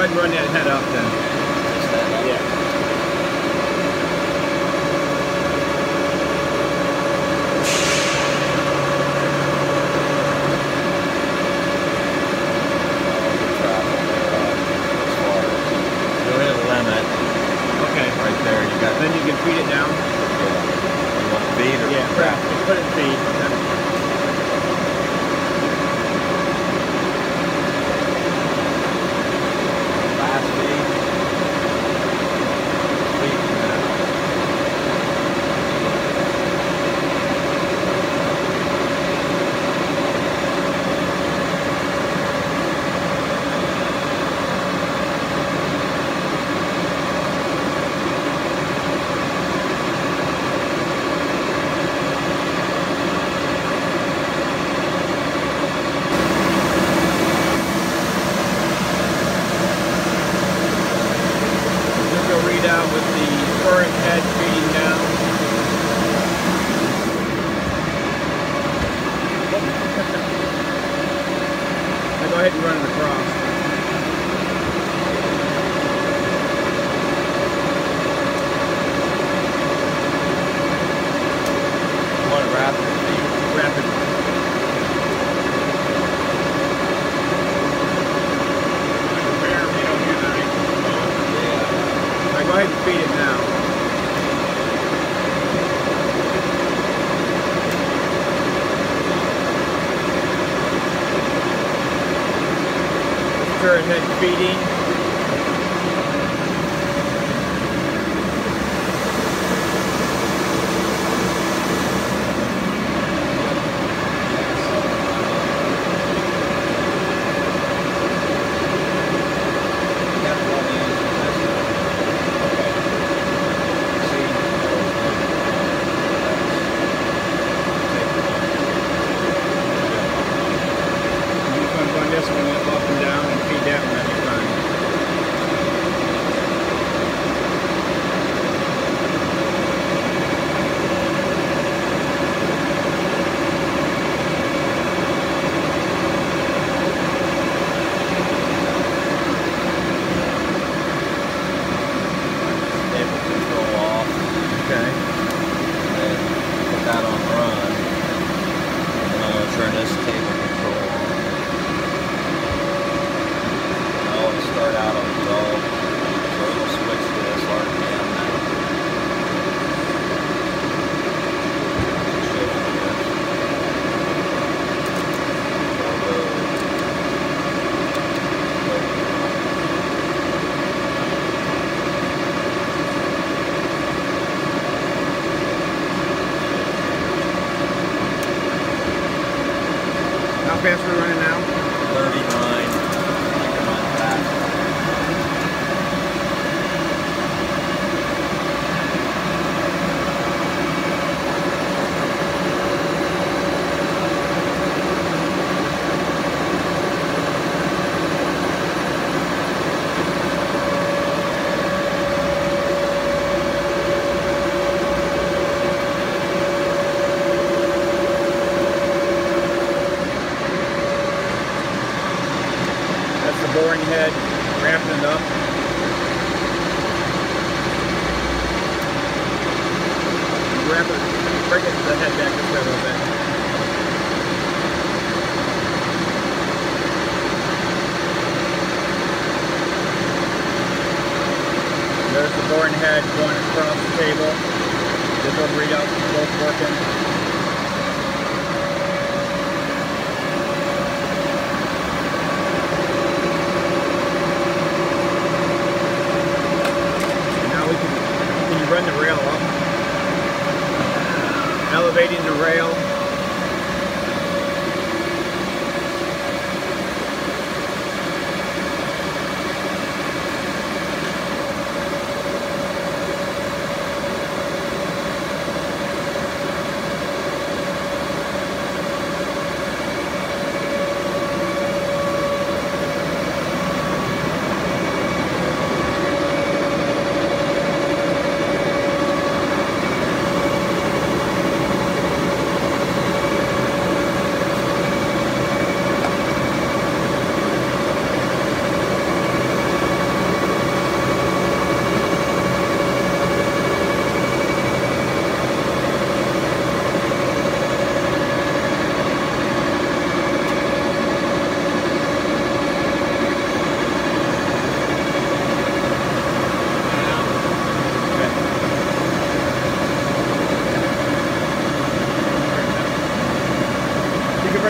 ahead and run that head up then. Just that up. Yeah. Go hit the limit. Okay. Right there, you got. Then you can feed it down. You want feed or Yeah, trap? just put it in feed. Last feed. Feeding now. Out with the current head feeding down. Now go ahead and run it across. You want it rapid feed? Rapid. Go ahead and feed it now. Turret head feeding. This one up and down and feed that one every time. Stable control off. Okay. And then put that on run. And I'm going to turn this table control on. Start out on the dull, so it'll switch to this RPM now. How fast are we running now? 39. Boring head, wrapping it up. Wrap it, bring it the head back this way a little bit. There's the boring head going across the table. Digital readouts both working.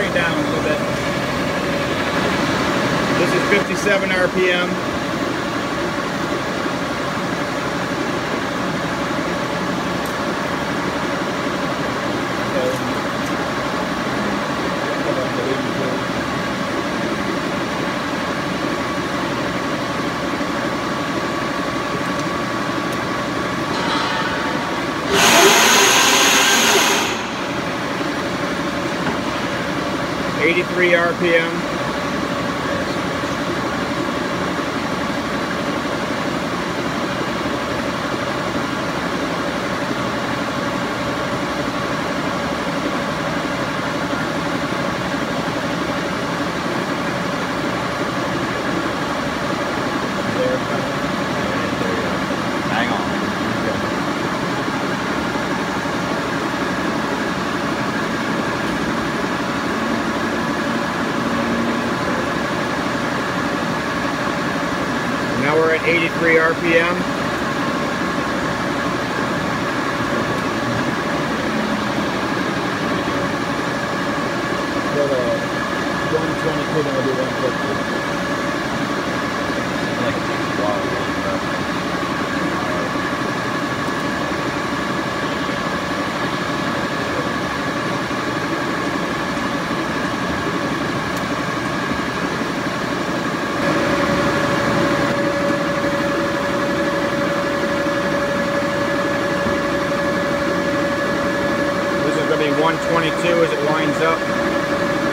bring it down a little bit. This is 57 RPM. .83 RPM. Hang on. Now we're at 83 RPM. For the 122, then we'll do 150. Like a big wall going up. This is going to be 122 as it winds up.